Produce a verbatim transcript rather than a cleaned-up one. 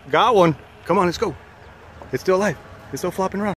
Got one. Come on, let's go. It's still alive. It's still flopping around.